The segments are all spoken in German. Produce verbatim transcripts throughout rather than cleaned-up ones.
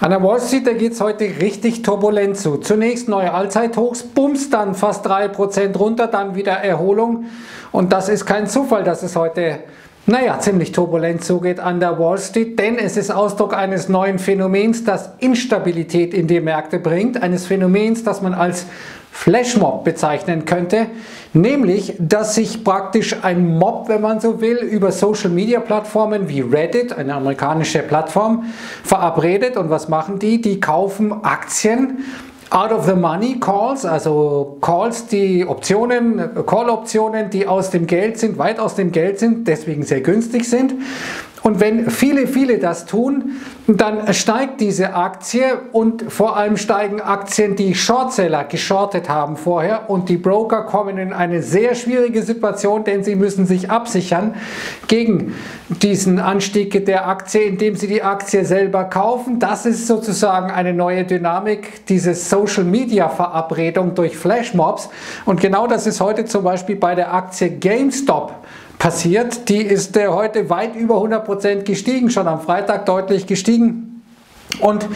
An der Wall Street, da geht es heute richtig turbulent zu. Zunächst neue Allzeithochs, bums, dann fast drei Prozent runter, dann wieder Erholung. Und das ist kein Zufall, dass es heute, naja, ziemlich turbulent zugeht an der Wall Street, denn es ist Ausdruck eines neuen Phänomens, das Instabilität in die Märkte bringt, eines Phänomens, das man als Flashmob bezeichnen könnte, nämlich, dass sich praktisch ein Mob, wenn man so will, über Social Media Plattformen wie Reddit, eine amerikanische Plattform, verabredet. Und was machen die? Die kaufen Aktien, out of the money Calls, also Calls, die Optionen, Call-Optionen, die aus dem Geld sind, weit aus dem Geld sind, deswegen sehr günstig sind. Und wenn viele, viele das tun, dann steigt diese Aktie und vor allem steigen Aktien, die Shortseller geschortet haben vorher, und die Broker kommen in eine sehr schwierige Situation, denn sie müssen sich absichern gegen diesen Anstieg der Aktie, indem sie die Aktie selber kaufen. Das ist sozusagen eine neue Dynamik, diese Social Media Verabredung durch Flashmobs, und genau das ist heute zum Beispiel bei der Aktie GameStop passiert. Die ist äh, heute weit über hundert Prozent gestiegen, schon am Freitag deutlich gestiegen. Und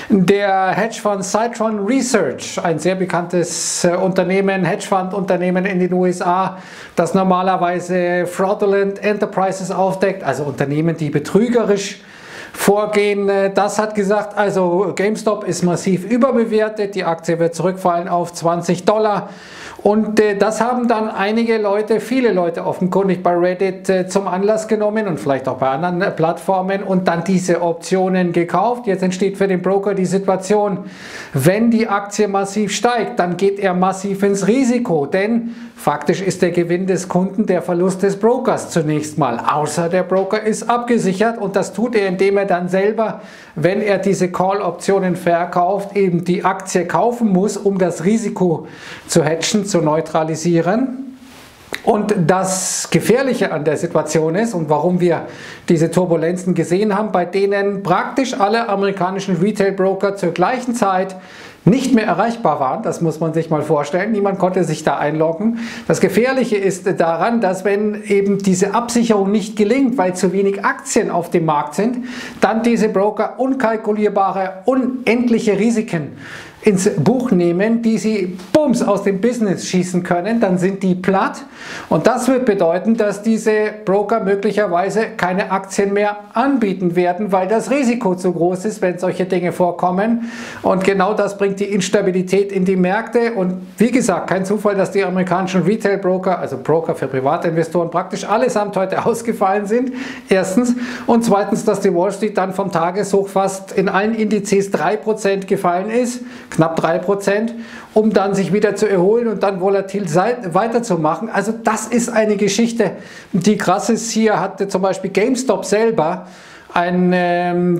der Hedgefonds Citron Research, ein sehr bekanntes äh, Unternehmen, Hedgefonds-Unternehmen in den U S A, das normalerweise fraudulent enterprises aufdeckt, also Unternehmen, die betrügerisch vorgehen, das hat gesagt, also GameStop ist massiv überbewertet, die Aktie wird zurückfallen auf zwanzig Dollar. Und äh, das haben dann einige Leute, viele Leute offenkundig bei Reddit äh, zum Anlass genommen und vielleicht auch bei anderen äh, Plattformen und dann diese Optionen gekauft. Jetzt entsteht für den Broker die Situation, wenn die Aktie massiv steigt, dann geht er massiv ins Risiko, denn faktisch ist der Gewinn des Kunden der Verlust des Brokers zunächst mal, außer der Broker ist abgesichert, und das tut er, indem er dann selber, wenn er diese Call-Optionen verkauft, eben die Aktie kaufen muss, um das Risiko zu hedgen, zu neutralisieren. Und das Gefährliche an der Situation ist, und warum wir diese Turbulenzen gesehen haben, bei denen praktisch alle amerikanischen Retail-Broker zur gleichen Zeit nicht mehr erreichbar waren, das muss man sich mal vorstellen, niemand konnte sich da einloggen. Das Gefährliche ist daran, dass wenn eben diese Absicherung nicht gelingt, weil zu wenig Aktien auf dem Markt sind, dann diese Broker unkalkulierbare, unendliche Risiken ins Buch nehmen, die sie bums aus dem Business schießen können, dann sind die platt, und das wird bedeuten, dass diese Broker möglicherweise keine Aktien mehr anbieten werden, weil das Risiko zu groß ist, wenn solche Dinge vorkommen, und genau das bringt die Instabilität in die Märkte. Und wie gesagt, kein Zufall, dass die amerikanischen Retail-Broker, also Broker für Privatinvestoren, praktisch allesamt heute ausgefallen sind, erstens, und zweitens, dass die Wall Street dann vom Tageshoch fast in allen Indizes drei Prozent gefallen ist, knapp drei Prozent, um dann sich wieder zu erholen und dann volatil weiterzumachen. Also das ist eine Geschichte, die krass ist. Hier hatte zum Beispiel GameStop selber, ein ähm,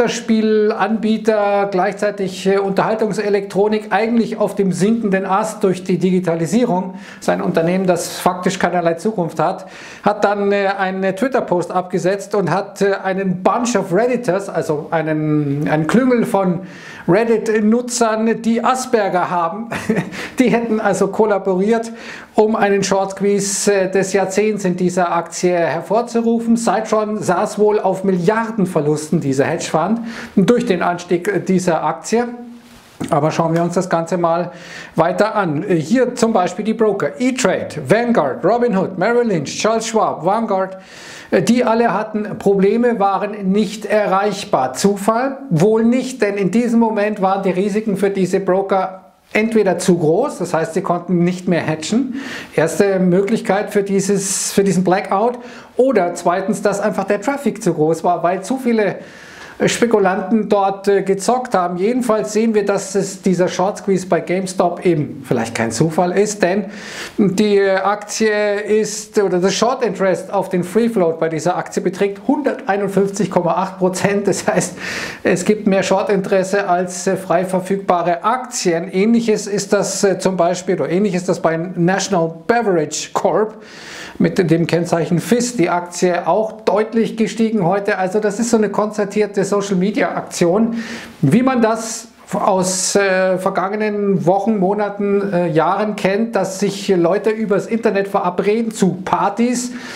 Computerspielanbieter, gleichzeitig äh, Unterhaltungselektronik, eigentlich auf dem sinkenden Ast durch die Digitalisierung. Das ist ein Unternehmen, das faktisch keinerlei Zukunft hat, hat dann äh, einen Twitter-Post abgesetzt und hat äh, einen Bunch of Redditors, also einen, einen Klüngel von Reddit-Nutzern, die Asperger haben, die hätten also kollaboriert, um einen Short Squeeze des Jahrzehnts in dieser Aktie hervorzurufen. Citron saß wohl auf Milliardenverlusten, dieser Hedgefonds, durch den Anstieg dieser Aktie. Aber schauen wir uns das Ganze mal weiter an. Hier zum Beispiel die Broker E-Trade, Vanguard, Robinhood, Merrill Lynch, Charles Schwab, Vanguard. Die alle hatten Probleme, waren nicht erreichbar. Zufall? Wohl nicht, denn in diesem Moment waren die Risiken für diese Broker entweder zu groß, das heißt, sie konnten nicht mehr hedgen. Erste Möglichkeit für, dieses, für diesen Blackout. Oder zweitens, dass einfach der Traffic zu groß war, weil zu viele Spekulanten dort äh, gezockt haben. Jedenfalls sehen wir, dass es dieser Short Squeeze bei GameStop eben vielleicht kein Zufall ist, denn die Aktie ist, oder das Short Interest auf den Free Float bei dieser Aktie beträgt hunderteinundfünfzig Komma acht Prozent. Das heißt, es gibt mehr Short Interesse als äh, frei verfügbare Aktien. Ähnliches ist das äh, zum Beispiel, oder ähnlich ist das bei National Beverage Corp mit dem Kennzeichen F I S, die Aktie auch deutlich gestiegen heute. Also das ist so eine konzertierte Social Media Aktion, wie man das aus äh, vergangenen Wochen, Monaten, äh, Jahren kennt, dass sich Leute übers Internet verabreden zu Partys,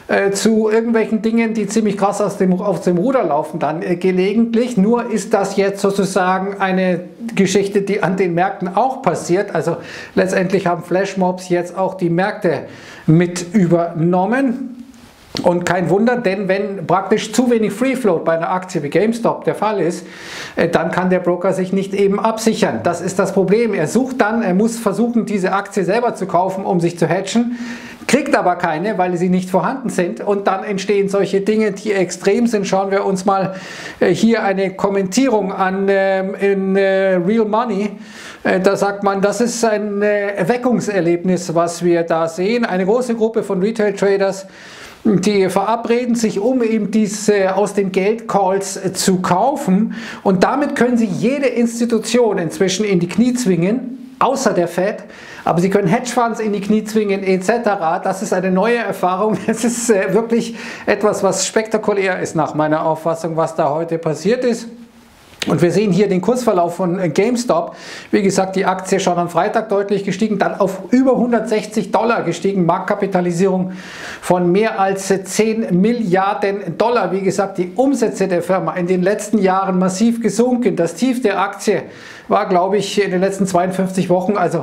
äh, zu irgendwelchen Dingen, die ziemlich krass aus dem, aus dem Ruder laufen dann äh, gelegentlich. Nur ist das jetzt sozusagen eine Geschichte, die an den Märkten auch passiert. Also letztendlich haben Flashmobs jetzt auch die Märkte mit übernommen. Und kein Wunder, denn wenn praktisch zu wenig Free Float bei einer Aktie wie GameStop der Fall ist, dann kann der Broker sich nicht eben absichern. Das ist das Problem. Er sucht dann, er muss versuchen, diese Aktie selber zu kaufen, um sich zu hedgen, kriegt aber keine, weil sie nicht vorhanden sind. Und dann entstehen solche Dinge, die extrem sind. Schauen wir uns mal hier eine Kommentierung an in Real Money. Da sagt man, das ist ein Erweckungserlebnis, was wir da sehen. Eine große Gruppe von Retail-Traders, die verabreden sich, um eben diese aus den Geldcalls zu kaufen, und damit können sie jede Institution inzwischen in die Knie zwingen, außer der Fed, aber sie können Hedgefonds in die Knie zwingen et cetera. Das ist eine neue Erfahrung. Es ist wirklich etwas, was spektakulär ist nach meiner Auffassung, was da heute passiert ist. Und wir sehen hier den Kursverlauf von GameStop. Wie gesagt, die Aktie schon am Freitag deutlich gestiegen, dann auf über hundertsechzig Dollar gestiegen, Marktkapitalisierung von mehr als zehn Milliarden Dollar. Wie gesagt, die Umsätze der Firma in den letzten Jahren massiv gesunken. Das Tief der Aktie war, glaube ich, in den letzten zweiundfünfzig Wochen, also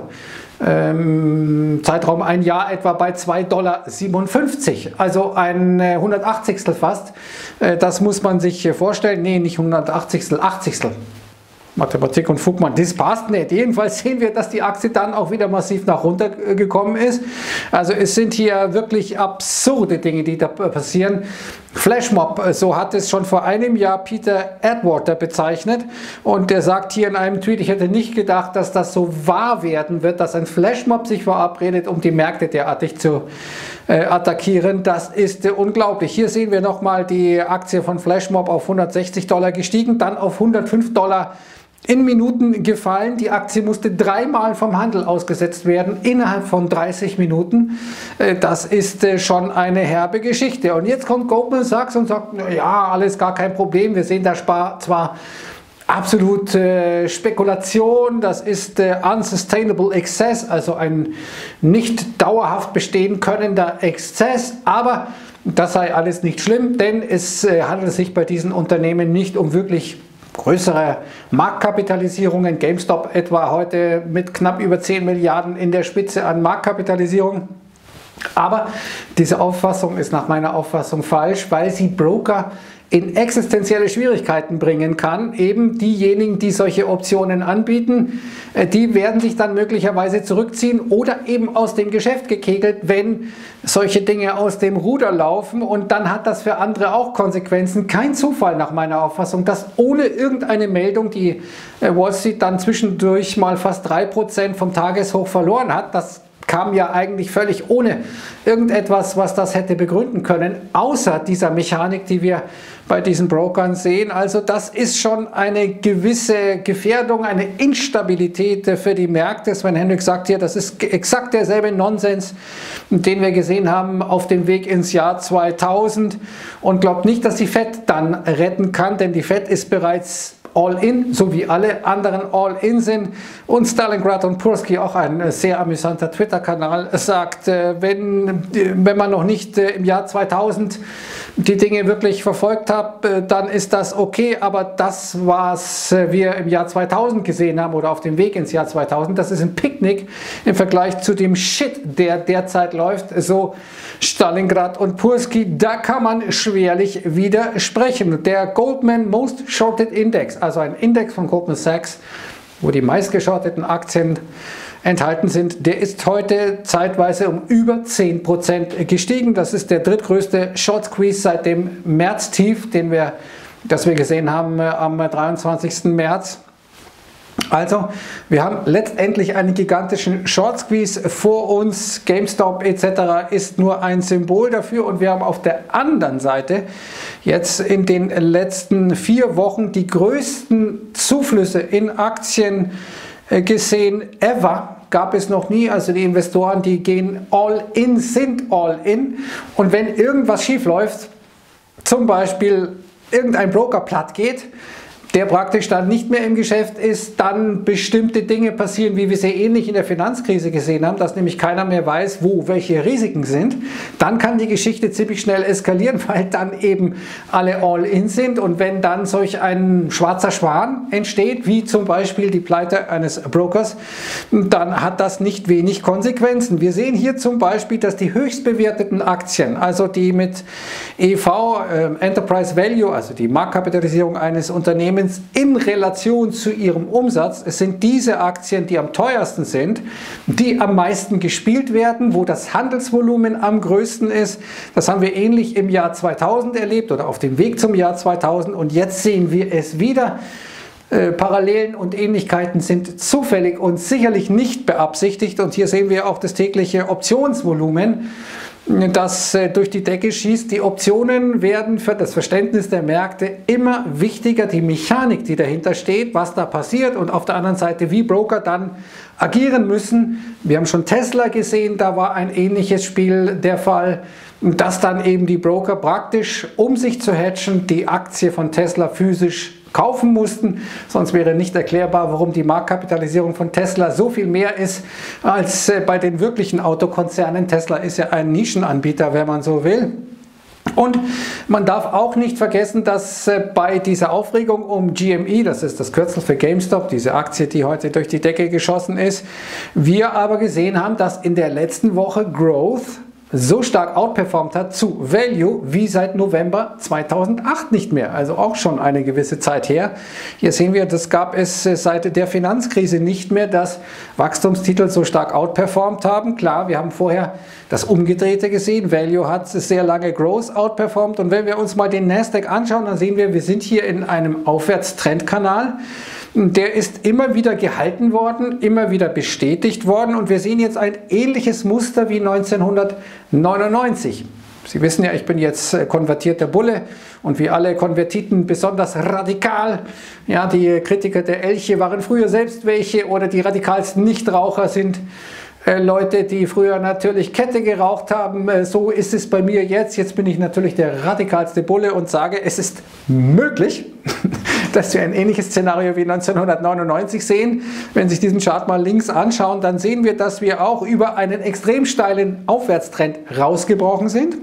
Ähm, Zeitraum ein Jahr etwa bei zwei Komma siebenundfünfzig Dollar, also ein äh, hundertachtzigstel fast. Äh, das muss man sich äh, vorstellen. Nee, nicht hundertachtzigstel, achtzigstel. Mathematik und Fugmann, das passt nicht. Jedenfalls sehen wir, dass die Aktie dann auch wieder massiv nach runter gekommen ist. Also es sind hier wirklich absurde Dinge, die da passieren. Flashmob, so hat es schon vor einem Jahr Peter Atwater bezeichnet, und der sagt hier in einem Tweet: Ich hätte nicht gedacht, dass das so wahr werden wird, dass ein Flashmob sich verabredet, um die Märkte derartig zu äh, attackieren. Das ist äh, unglaublich. Hier sehen wir nochmal die Aktie von Flashmob auf hundertsechzig Dollar gestiegen, dann auf hundertfünf Dollar in Minuten gefallen. Die Aktie musste dreimal vom Handel ausgesetzt werden, innerhalb von dreißig Minuten. Das ist schon eine herbe Geschichte. Und jetzt kommt Goldman Sachs und sagt, ja, alles gar kein Problem. Wir sehen da zwar absolut äh, Spekulation, das ist äh, unsustainable excess, also ein nicht dauerhaft bestehen könnender Exzess, aber das sei alles nicht schlimm, denn es äh, handelt sich bei diesen Unternehmen nicht um wirklich größere Marktkapitalisierungen. GameStop etwa heute mit knapp über zehn Milliarden in der Spitze an Marktkapitalisierung. Aber diese Auffassung ist nach meiner Auffassung falsch, weil sie Broker in existenzielle Schwierigkeiten bringen kann. Eben diejenigen, die solche Optionen anbieten, die werden sich dann möglicherweise zurückziehen oder eben aus dem Geschäft gekegelt, wenn solche Dinge aus dem Ruder laufen, und dann hat das für andere auch Konsequenzen. Kein Zufall nach meiner Auffassung, dass ohne irgendeine Meldung die Wall Street dann zwischendurch mal fast drei Prozent vom Tageshoch verloren hat. Das kam ja eigentlich völlig ohne irgendetwas, was das hätte begründen können, außer dieser Mechanik, die wir bei diesen Brokern sehen. Also das ist schon eine gewisse Gefährdung, eine Instabilität für die Märkte. Sven Hendricks sagt hier, das ist exakt derselbe Nonsens, den wir gesehen haben auf dem Weg ins Jahr zweitausend, und glaubt nicht, dass die Fed dann retten kann, denn die Fed ist bereits All-in, so wie alle anderen All-in sind. Und Stalingrad und Pursky, auch ein sehr amüsanter Twitter-Kanal, sagt, wenn, wenn man noch nicht im Jahr zweitausend die Dinge wirklich verfolgt hat, dann ist das okay, aber das, was wir im Jahr zweitausend gesehen haben oder auf dem Weg ins Jahr zweitausend, das ist ein Picknick im Vergleich zu dem Shit, der derzeit läuft, so Stalingrad und Pursky. Da kann man schwerlich widersprechen. Der Goldman Most Shorted Index, also ein Index von Goldman Sachs, wo die meistgeschorteten Aktien enthalten sind, der ist heute zeitweise um über zehn Prozent gestiegen. Das ist der drittgrößte Short Squeeze seit dem März-Tief, den wir, das wir gesehen haben am dreiundzwanzigsten März. Also, wir haben letztendlich einen gigantischen Short Squeeze vor uns. GameStop et cetera ist nur ein Symbol dafür, und wir haben auf der anderen Seite jetzt in den letzten vier Wochen die größten Zuflüsse in Aktien gesehen ever. Gab es noch nie. Also die Investoren, die gehen all in, sind all in, und wenn irgendwas schief läuft, zum Beispiel irgendein Broker platt geht, der praktisch dann nicht mehr im Geschäft ist, dann bestimmte Dinge passieren, wie wir sie ähnlich in der Finanzkrise gesehen haben, dass nämlich keiner mehr weiß, wo welche Risiken sind, dann kann die Geschichte ziemlich schnell eskalieren, weil dann eben alle all-in sind, und wenn dann solch ein schwarzer Schwan entsteht, wie zum Beispiel die Pleite eines Brokers, dann hat das nicht wenig Konsequenzen. Wir sehen hier zum Beispiel, dass die höchst bewerteten Aktien, also die mit E V, äh, Enterprise Value, also die Marktkapitalisierung eines Unternehmens in Relation zu ihrem Umsatz, es sind diese Aktien, die am teuersten sind, die am meisten gespielt werden, wo das Handelsvolumen am größten ist. Das haben wir ähnlich im Jahr zweitausend erlebt oder auf dem Weg zum Jahr zweitausend, und jetzt sehen wir es wieder. Äh, Parallelen und Ähnlichkeiten sind zufällig und sicherlich nicht beabsichtigt, und hier sehen wir auch das tägliche Optionsvolumen, das durch die Decke schießt. Die Optionen werden für das Verständnis der Märkte immer wichtiger, die Mechanik, die dahinter steht, was da passiert, und auf der anderen Seite, wie Broker dann agieren müssen. Wir haben schon Tesla gesehen, da war ein ähnliches Spiel der Fall, dass dann eben die Broker praktisch, um sich zu hedgen, die Aktie von Tesla physisch kaufen mussten, sonst wäre nicht erklärbar, warum die Marktkapitalisierung von Tesla so viel mehr ist als bei den wirklichen Autokonzernen. Tesla ist ja ein Nischenanbieter, wenn man so will. Und man darf auch nicht vergessen, dass bei dieser Aufregung um G M E, das ist das Kürzel für GameStop, diese Aktie, die heute durch die Decke geschossen ist, wir aber gesehen haben, dass in der letzten Woche Growth so stark outperformt hat zu Value wie seit November zweitausendacht nicht mehr, also auch schon eine gewisse Zeit her. Hier sehen wir, das gab es seit der Finanzkrise nicht mehr, dass Wachstumstitel so stark outperformt haben. Klar, wir haben vorher das Umgedrehte gesehen, Value hat sehr lange Growth outperformt, und wenn wir uns mal den Nasdaq anschauen, dann sehen wir, wir sind hier in einem Aufwärtstrendkanal. Der ist immer wieder gehalten worden, immer wieder bestätigt worden, und wir sehen jetzt ein ähnliches Muster wie neunzehnhundertneunundneunzig. Sie wissen ja, ich bin jetzt konvertierter Bulle und wie alle Konvertiten besonders radikal. Ja, die Kritiker der Elche waren früher selbst welche, oder die radikalsten Nichtraucher sind äh, Leute, die früher natürlich Kette geraucht haben. Äh, so ist es bei mir jetzt. Jetzt bin ich natürlich der radikalste Bulle und sage, es ist möglich, dass wir ein ähnliches Szenario wie neunzehnhundertneunundneunzig sehen. Wenn Sie sich diesen Chart mal links anschauen, dann sehen wir, dass wir auch über einen extrem steilen Aufwärtstrend rausgebrochen sind.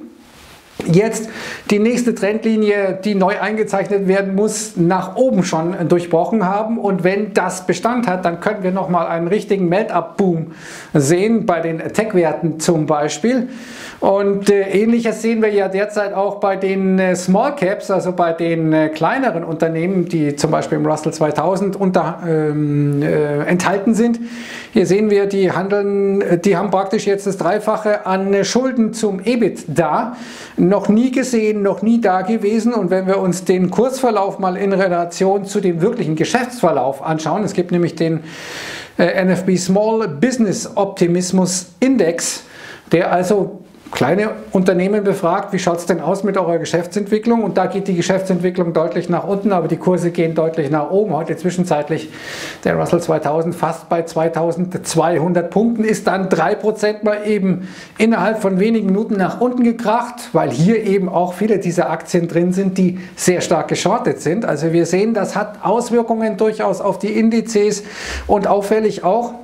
Jetzt die nächste Trendlinie, die neu eingezeichnet werden muss, nach oben schon durchbrochen haben, und wenn das Bestand hat, dann können wir nochmal einen richtigen Melt-Up-Boom sehen, bei den Tech-Werten zum Beispiel. Und äh, ähnliches sehen wir ja derzeit auch bei den äh, Small Caps, also bei den äh, kleineren Unternehmen, die zum Beispiel im Russell zweitausend unter, ähm, äh, enthalten sind. Hier sehen wir, die handeln, die haben praktisch jetzt das Dreifache an äh, Schulden zum EBITDA. Noch nie gesehen, noch nie da gewesen. Und wenn wir uns den Kursverlauf mal in Relation zu dem wirklichen Geschäftsverlauf anschauen, es gibt nämlich den äh, N F B Small Business Optimismus Index, der also kleine Unternehmen befragt, wie schaut es denn aus mit eurer Geschäftsentwicklung, und da geht die Geschäftsentwicklung deutlich nach unten, aber die Kurse gehen deutlich nach oben. Heute zwischenzeitlich der Russell zweitausend fast bei zweitausendzweihundert Punkten, ist dann drei Prozent mal eben innerhalb von wenigen Minuten nach unten gekracht, weil hier eben auch viele dieser Aktien drin sind, die sehr stark geschortet sind. Also wir sehen, das hat Auswirkungen durchaus auf die Indizes, und auffällig auch,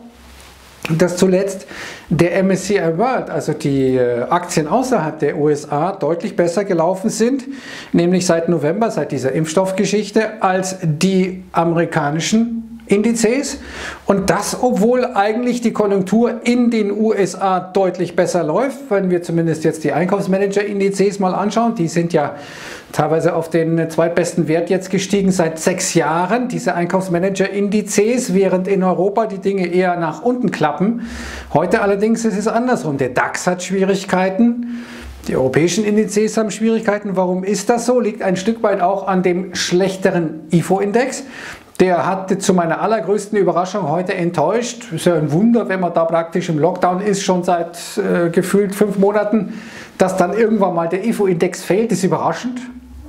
dass zuletzt der M S C I World, also die Aktien außerhalb der U S A, deutlich besser gelaufen sind, nämlich seit November, seit dieser Impfstoffgeschichte, als die amerikanischen Indizes, und das, obwohl eigentlich die Konjunktur in den U S A deutlich besser läuft. Wenn wir zumindest jetzt die Einkaufsmanager-Indizes mal anschauen, die sind ja teilweise auf den zweitbesten Wert jetzt gestiegen seit sechs Jahren, diese Einkaufsmanager-Indizes, während in Europa die Dinge eher nach unten klappen. Heute allerdings ist es andersrum. Der DAX hat Schwierigkeiten, die europäischen Indizes haben Schwierigkeiten. Warum ist das so? Liegt ein Stück weit auch an dem schlechteren I F O-Index. Der hat zu meiner allergrößten Überraschung heute enttäuscht. Ist ja ein Wunder, wenn man da praktisch im Lockdown ist, schon seit äh, gefühlt fünf Monaten, dass dann irgendwann mal der I F O-Index fällt, ist überraschend.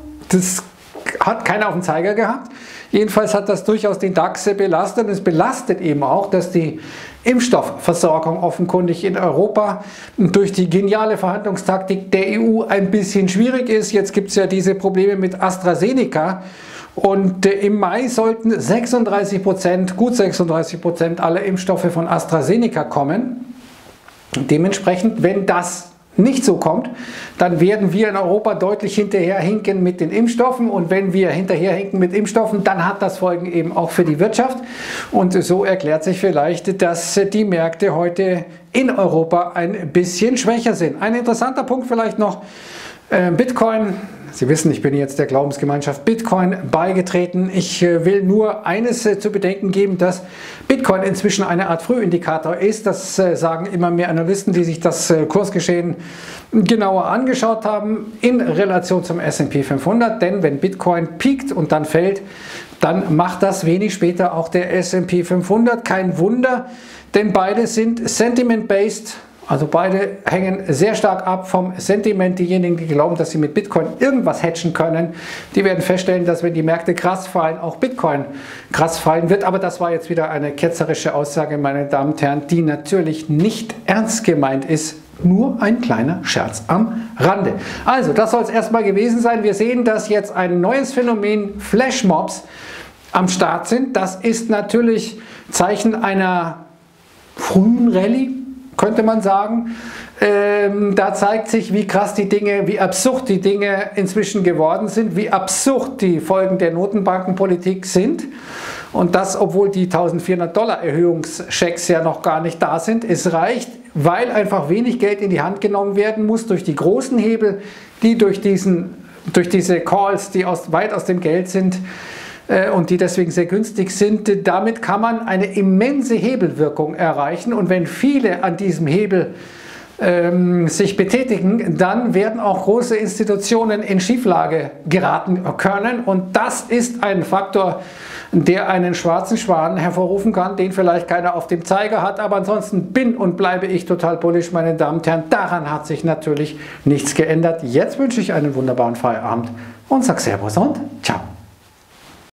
Das hat keiner auf den Zeiger gehabt. Jedenfalls hat das durchaus den DAX belastet, und es belastet eben auch, dass die Impfstoffversorgung offenkundig in Europa durch die geniale Verhandlungstaktik der E U ein bisschen schwierig ist. Jetzt gibt es ja diese Probleme mit AstraZeneca. Und äh, im Mai sollten sechsunddreißig Prozent, gut sechsunddreißig Prozent aller Impfstoffe von AstraZeneca kommen. Dementsprechend, wenn das nicht so kommt, dann werden wir in Europa deutlich hinterherhinken mit den Impfstoffen, und wenn wir hinterherhinken mit Impfstoffen, dann hat das Folgen eben auch für die Wirtschaft, und so erklärt sich vielleicht, dass die Märkte heute in Europa ein bisschen schwächer sind. Ein interessanter Punkt vielleicht noch, äh, Bitcoin. Sie wissen, ich bin jetzt der Glaubensgemeinschaft Bitcoin beigetreten. Ich will nur eines zu bedenken geben, dass Bitcoin inzwischen eine Art Frühindikator ist. Das sagen immer mehr Analysten, die sich das Kursgeschehen genauer angeschaut haben, in Relation zum S und P fünfhundert. Denn wenn Bitcoin piekt und dann fällt, dann macht das wenig später auch der S und P fünfhundert. Kein Wunder, denn beide sind sentiment-based. Also beide hängen sehr stark ab vom Sentiment. Diejenigen, die glauben, dass sie mit Bitcoin irgendwas hatchen können, die werden feststellen, dass wenn die Märkte krass fallen, auch Bitcoin krass fallen wird. Aber das war jetzt wieder eine ketzerische Aussage, meine Damen und Herren, die natürlich nicht ernst gemeint ist. Nur ein kleiner Scherz am Rande. Also, das soll es erstmal gewesen sein. Wir sehen, dass jetzt ein neues Phänomen, Flashmobs, am Start sind. Das ist natürlich Zeichen einer frühen Rallye, könnte man sagen. Ähm, da zeigt sich, wie krass die Dinge, wie absurd die Dinge inzwischen geworden sind, wie absurd die Folgen der Notenbankenpolitik sind. Und das, obwohl die eintausendvierhundert Dollar Erhöhungschecks ja noch gar nicht da sind. Es reicht, weil einfach wenig Geld in die Hand genommen werden muss durch die großen Hebel, die durch, diesen, durch diese Calls, die aus, weit aus dem Geld sind, und die deswegen sehr günstig sind. Damit kann man eine immense Hebelwirkung erreichen, und wenn viele an diesem Hebel ähm, sich betätigen, dann werden auch große Institutionen in Schieflage geraten können, und das ist ein Faktor, der einen schwarzen Schwan hervorrufen kann, den vielleicht keiner auf dem Zeiger hat, aber ansonsten bin und bleibe ich total bullish, meine Damen und Herren. Daran hat sich natürlich nichts geändert. Jetzt wünsche ich einen wunderbaren Feierabend und sage Servus und ciao.